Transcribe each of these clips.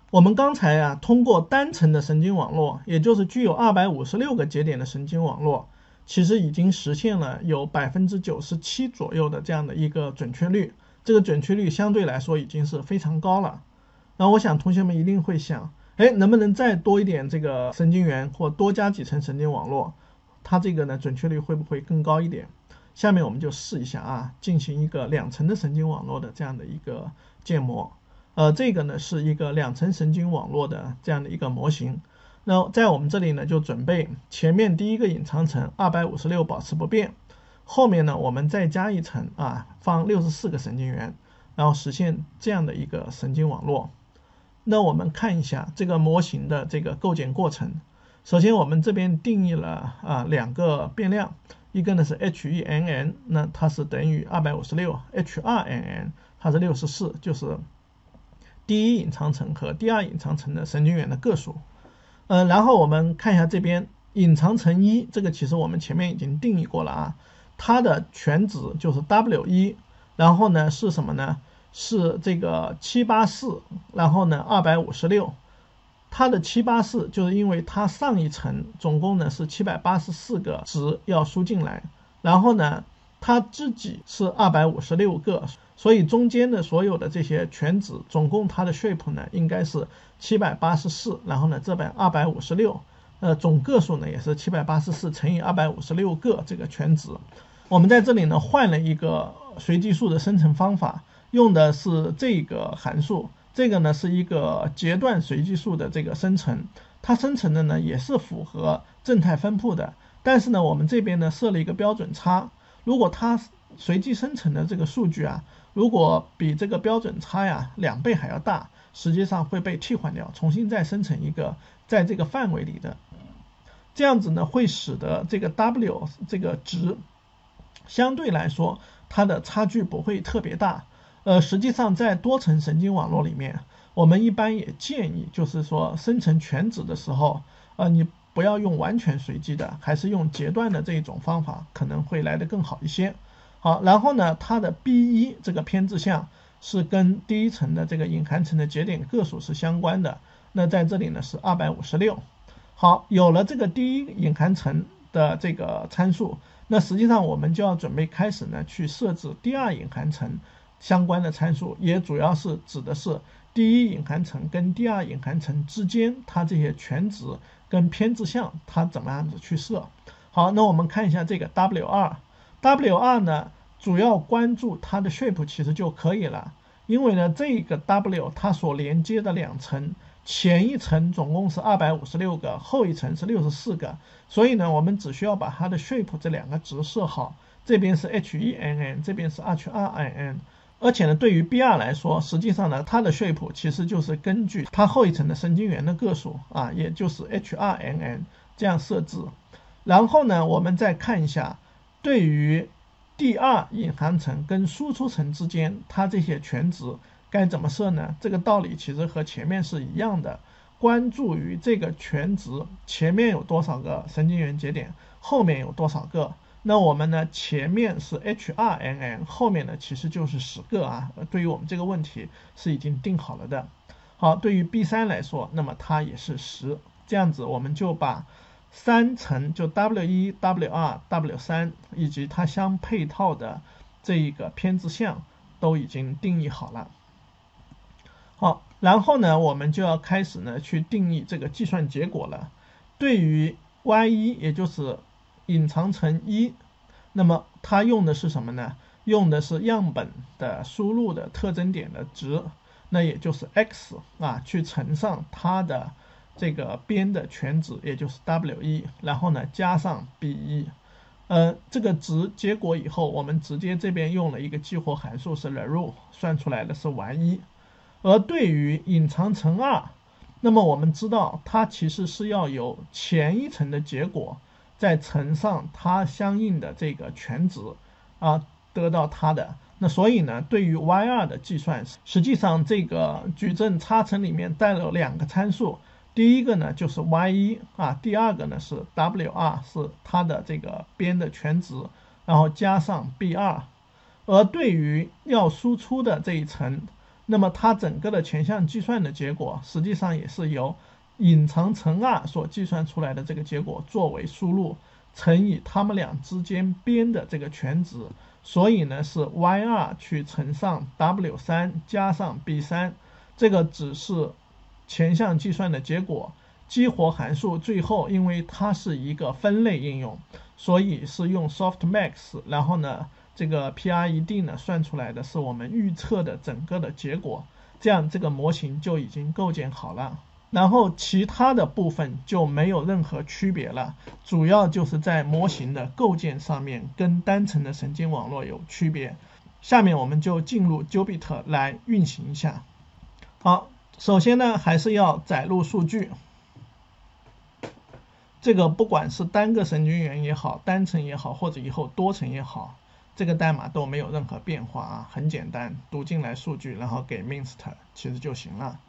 我们刚才通过单层的神经网络，也就是具有256个节点的神经网络，其实已经实现了有97%左右的这样的一个准确率。这个准确率相对来说已经是非常高了。那我想同学们一定会想，能不能再多一点这个神经元，或多加几层神经网络，它这个呢准确率会不会更高一点？下面我们就试一下进行一个2层的神经网络的这样的一个建模。这个呢是一个2层神经网络的这样的一个模型。那在我们这里呢，就准备前面第一个隐藏层256保持不变，后面呢我们再加一层放64个神经元，然后实现这样的一个神经网络。那我们看一下这个模型的这个构建过程。首先我们这边定义了2个变量，一个呢是 H1NN， 那它是等于256 ，H2NN 它是64，就是第一隐藏层和第二隐藏层的神经元的个数。然后我们看一下这边隐藏层1，这个其实我们前面已经定义过了它的全值就是 W1， 然后呢是什么呢？是这个784，然后呢256。它的784就是因为它上一层总共呢是784个值要输进来，然后呢它自己是256个，所以中间的所有的这些全值总共它的 shape 呢应该是784，然后呢这边256，总个数呢也是784乘以256个这个全值。我们在这里呢换了一个随机数的生成方法，用的是这个函数。这个呢是一个截断随机数的这个生成，它生成的呢也是符合正态分布的，但是呢我们这边呢设了一个标准差，如果它随机生成的这个数据如果比这个标准差2倍还要大，实际上会被替换掉，重新再生成一个在这个范围里的，这样子呢会使得这个 W 这个值相对来说它的差距不会特别大。实际上在多层神经网络里面，我们一般也建议就是说生成全值的时候，你不要用完全随机的，还是用截断的这种方法可能会来得更好一些。好，然后呢它的 B1 这个偏置项是跟第一层的这个隐含层的节点个数是相关的，那在这里呢是256。好，有了这个第一隐含层的这个参数，那实际上我们就要准备开始呢去设置第二隐含层相关的参数，也主要是指的是第一隐含层跟第二隐含层之间它这些全值跟偏置项它怎么样子去设。好，那我们看一下这个 W2 呢主要关注它的 shape 其实就可以了，因为呢这个 W 它所连接的2层，前一层总共是256个，后一层是64个，所以呢我们只需要把它的 shape 这2个值设好，这边是 H1NN， 这边是 H2NN。而且呢，对于 B2 来说，实际上呢，它的 shape 其实就是根据它后一层的神经元的个数也就是 H2NN 这样设置。然后呢，我们再看一下，对于第二隐含层跟输出层之间，它这些全值该怎么设呢？这个道理其实和前面是一样的，关注于这个全值前面有多少个神经元节点，后面有多少个。那我们呢前面是 H2NN， 后面呢其实就是10个对于我们这个问题是已经定好了的。好，对于 B3 来说，那么它也是10，这样子我们就把3层就 W1、W2、W3 以及它相配套的这一个偏置项都已经定义好了。好，然后呢我们就要开始呢去定义这个计算结果了。对于 Y1 也就是隐藏层1，那么它用的是什么呢？用的是样本的输入的特征点的值，那也就是 x 去乘上它的这个边的全值，也就是 W1， 然后呢加上 B1。这个值结果以后，我们直接这边用了一个激活函数是 larue， 算出来的是 Y1。而对于隐藏层2，那么我们知道它其实是要有前一层的结果再乘上它相应的这个全值得到它的。那所以呢，对于 Y2 的计算，实际上这个矩阵差层里面带了2个参数，第一个呢就是 Y1 第二个呢是 W2， 是它的这个边的全值，然后加上 B2。而对于要输出的这一层， 那么它整个的全项计算的结果实际上也是由隐藏乘 r 所计算出来的这个结果作为输入，乘以它们俩之间边的这个全值，所以呢是 y2 去乘上 w3 加上 b3， 这个只是全项计算的结果。激活函数最后因为它是一个分类应用，所以是用 softmax， 然后呢这个 PRED 呢算出来的是我们预测的整个的结果，这样这个模型就已经构建好了。然后其他的部分就没有任何区别了，主要就是在模型的构建上面跟单层的神经网络有区别。下面我们就进入 Jupyter 来运行一下。好，首先呢还是要载入数据。这个不管是单个神经元也好，单层也好，或者以后多层也好，这个代码都没有任何变化啊，很简单，读进来数据，然后给 minst 其实就行了。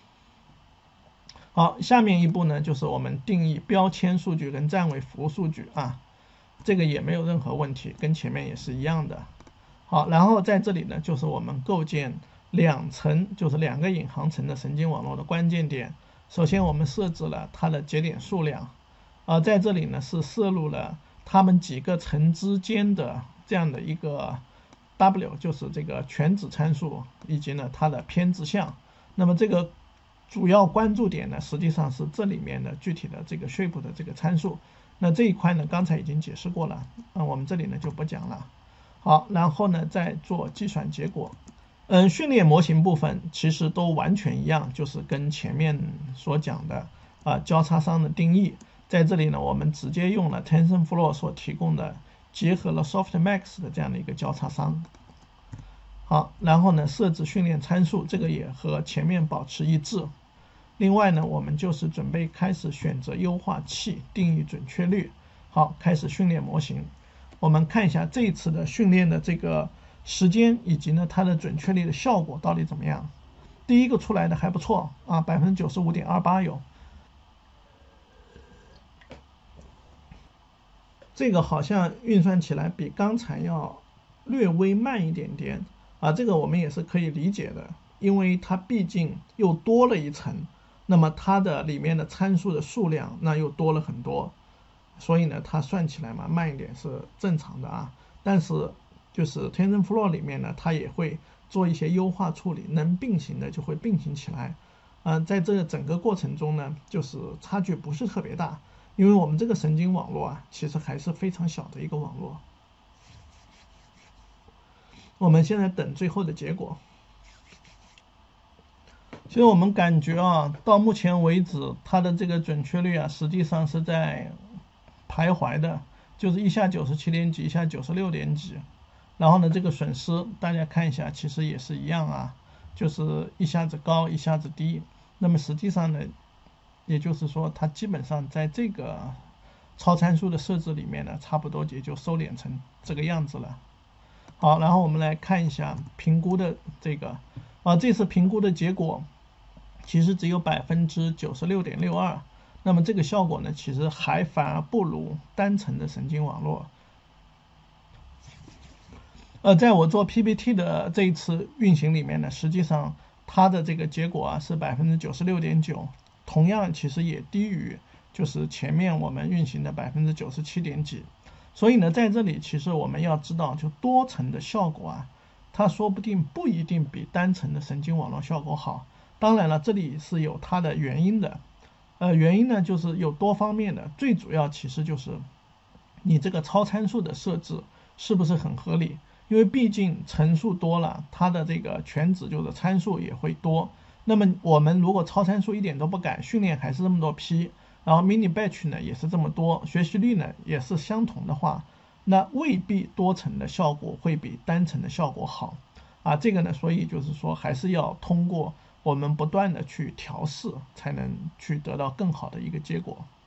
好，下面一步呢，就是我们定义标签数据跟占位符数据啊，这个也没有任何问题，跟前面也是一样的。好，然后在这里呢，就是我们构建两层，就是2个隐含层的神经网络的关键点。首先我们设置了它的节点数量。在这里呢是摄入了它们几个层之间的这样的一个 W， 就是这个全子参数，以及呢它的偏置项。那么这个主要关注点呢，实际上是这里面的具体的这个 shape 的这个参数。那这一块呢，刚才已经解释过了，我们这里呢就不讲了。好，然后呢再做计算结果。训练模型部分其实都完全一样，就是跟前面所讲的交叉商的定义。在这里呢，我们直接用了 TensorFlow 所提供的结合了 softmax 的这样的一个交叉商。好，然后呢设置训练参数，这个也和前面保持一致。另外呢，我们就是准备开始选择优化器，定义准确率。好，开始训练模型。我们看一下这一次的训练的这个时间以及呢它的准确率的效果到底怎么样。第一个出来的还不错啊， 95.28% 有。这个好像运算起来比刚才要略微慢一点点啊，这个我们也是可以理解的，因为它毕竟又多了一层，那么它的里面的参数的数量那又多了很多，所以呢它算起来嘛慢一点是正常的啊。但是就是 TensorFlow 里面呢，它也会做一些优化处理，能并行的就会并行起来。在这个整个过程中呢，就是差距不是特别大。因为我们这个神经网络啊，其实还是非常小的一个网络。我们现在等最后的结果。其实我们感觉啊，到目前为止，它的这个准确率啊，实际上是在徘徊的，就是一下97点几，一下96点几。然后呢，这个损失大家看一下，其实也是一样啊，就是一下子高，一下子低。那么实际上呢，也就是说，它基本上在这个超参数的设置里面呢，差不多也就收敛成这个样子了。好，然后我们来看一下评估的这个，这次评估的结果其实只有 96.62%， 那么这个效果呢，其实还反而不如单层的神经网络。在我做 PPT 的这一次运行里面呢，实际上它的这个结果啊是 96.9%。同样其实也低于就是前面我们运行的 97点几，所以呢在这里其实我们要知道，就多层的效果啊，它说不定不一定比单层的神经网络效果好。当然了，这里是有它的原因的，原因呢就是有多方面的，最主要其实就是你这个超参数的设置是不是很合理，因为毕竟层数多了，它的这个全子就是参数也会多。那么我们如果超参数一点都不改，训练还是这么多批，然后 mini batch 呢也是这么多，学习率呢也是相同的话，那未必多层的效果会比单层的效果好啊。这个呢，所以就是说还是要通过我们不断的去调试，才能去得到更好的一个结果。